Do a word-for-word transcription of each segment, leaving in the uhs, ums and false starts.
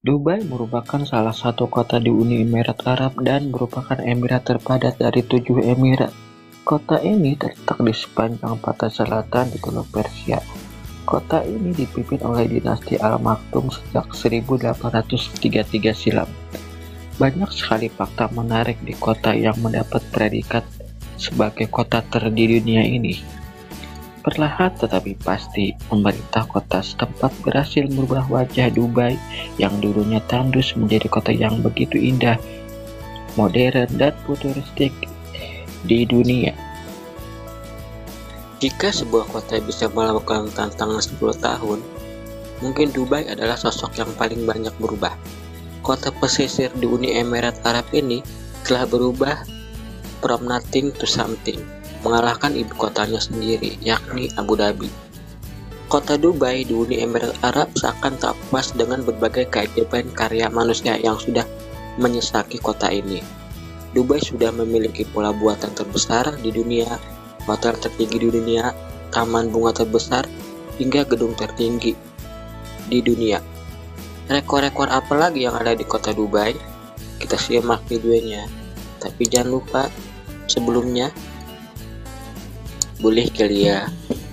Dubai merupakan salah satu kota di Uni Emirat Arab dan merupakan emirat terpadat dari tujuh emirat. Kota ini terletak di sepanjang pantai selatan di Teluk Persia. Kota ini dipimpin oleh dinasti Al Maktoum sejak seribu delapan ratus tiga puluh tiga silam. Banyak sekali fakta menarik di kota yang mendapat predikat sebagai kota ter di dunia ini. Perlahan tetapi pasti, pemerintah kota setempat berhasil merubah wajah Dubai yang dulunya tandus menjadi kota yang begitu indah, modern, dan futuristik di dunia. Jika sebuah kota bisa melakukan tantangan sepuluh tahun, mungkin Dubai adalah sosok yang paling banyak berubah. Kota pesisir di Uni Emirat Arab ini telah berubah from nothing to something, mengalahkan ibu kotanya sendiri, yakni Abu Dhabi. Kota Dubai di Uni Emirat Arab seakan tak puas dengan berbagai keajaiban karya manusia yang sudah menyesaki kota ini. Dubai sudah memiliki pola buatan terbesar di dunia, hotel tertinggi di dunia, taman bunga terbesar, hingga gedung tertinggi di dunia. Rekor-rekor apa lagi yang ada di kota Dubai? Kita simak videonya. Tapi jangan lupa, sebelumnya boleh kali ya.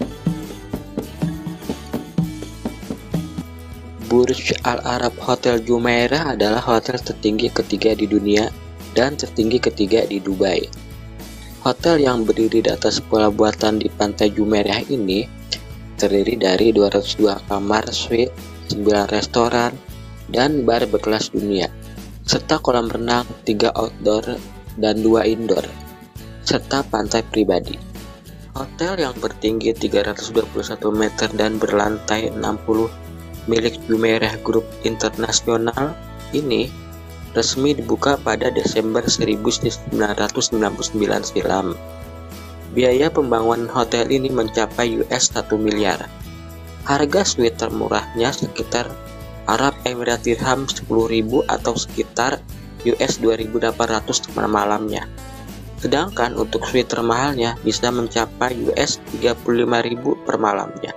Burj Al Arab Hotel Jumeirah adalah hotel tertinggi ketiga di dunia dan tertinggi ketiga di Dubai. Hotel yang berdiri di atas pola buatan di pantai Jumeirah ini terdiri dari dua ratus dua kamar suite, sembilan restoran, dan bar berkelas dunia, serta kolam renang, tiga outdoor dan dua indoor, serta pantai pribadi. Hotel yang bertinggi tiga ratus dua puluh satu meter dan berlantai enam puluh milik Jumeirah Group Internasional ini resmi dibuka pada Desember seribu sembilan ratus sembilan puluh sembilan silam. Biaya pembangunan hotel ini mencapai U S satu miliar. Harga suite termurahnya sekitar Arab Emirat Dirham sepuluh ribu atau sekitar U S dua ribu delapan ratus per malamnya. Sedangkan untuk suite termahalnya bisa mencapai U S tiga puluh lima ribu per malamnya.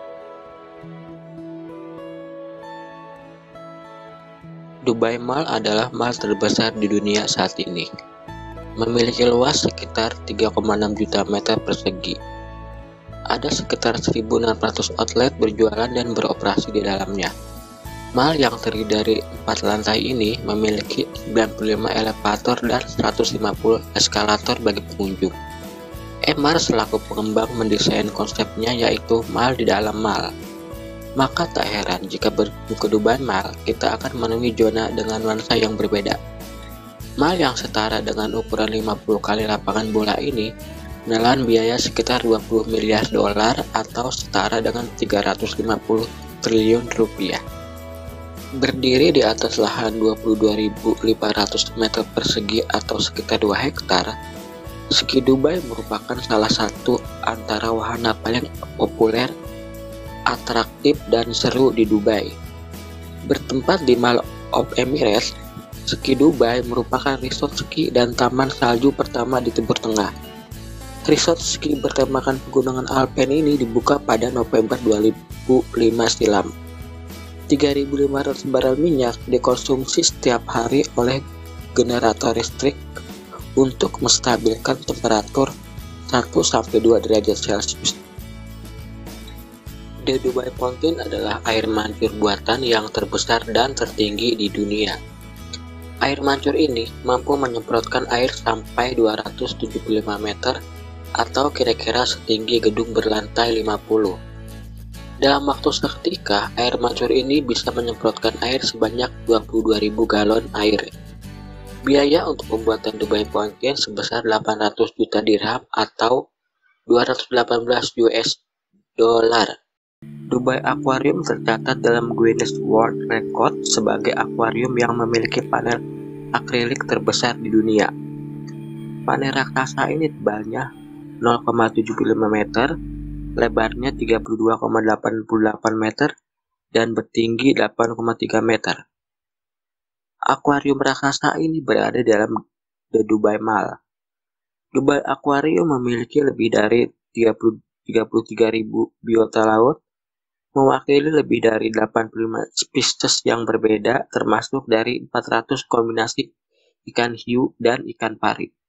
Dubai Mall adalah mall terbesar di dunia saat ini. Memiliki luas sekitar tiga koma enam juta meter persegi. Ada sekitar seribu enam ratus outlet berjualan dan beroperasi di dalamnya. Mall yang terdiri dari empat lantai ini memiliki sembilan puluh lima elevator dan seratus lima puluh eskalator bagi pengunjung. Emaar selaku pengembang mendesain konsepnya yaitu mall di dalam mall. Maka tak heran jika berkunjung ke Dubai Mall, kita akan menemui zona dengan nuansa yang berbeda. Mall yang setara dengan ukuran lima puluh kali lapangan bola ini menelan biaya sekitar dua puluh miliar dolar atau setara dengan tiga ratus lima puluh triliun rupiah. Berdiri di atas lahan dua puluh dua ribu lima ratus meter persegi atau sekitar dua hektar, Ski Dubai merupakan salah satu antara wahana paling populer, atraktif, dan seru di Dubai. Bertempat di Mall of Emirates, Ski Dubai merupakan resort ski dan taman salju pertama di Timur Tengah. Resort ski bertemakan pegunungan Alpen ini dibuka pada November dua ribu lima silam. tiga ribu lima ratus barel minyak dikonsumsi setiap hari oleh generator listrik untuk menstabilkan temperatur satu sampai dua derajat Celcius. The Dubai Fountain adalah air mancur buatan yang terbesar dan tertinggi di dunia. Air mancur ini mampu menyemprotkan air sampai dua ratus tujuh puluh lima meter atau kira-kira setinggi gedung berlantai lima puluh. Dalam waktu seketika, air mancur ini bisa menyemprotkan air sebanyak dua puluh dua ribu galon air. Biaya untuk pembuatan Dubai Fountain sebesar delapan ratus juta dirham atau dua ratus delapan belas U S dollar. Dubai Aquarium tercatat dalam Guinness World Record sebagai akuarium yang memiliki panel akrilik terbesar di dunia. Panel raksasa ini tebalnya nol koma tujuh lima meter, lebarnya tiga puluh dua koma delapan delapan meter, dan bertinggi delapan koma tiga meter. Akuarium raksasa ini berada dalam The Dubai Mall. Dubai Aquarium memiliki lebih dari tiga puluh tiga ribu biota laut, mewakili lebih dari delapan puluh lima spesies yang berbeda, termasuk dari empat ratus kombinasi ikan hiu dan ikan pari.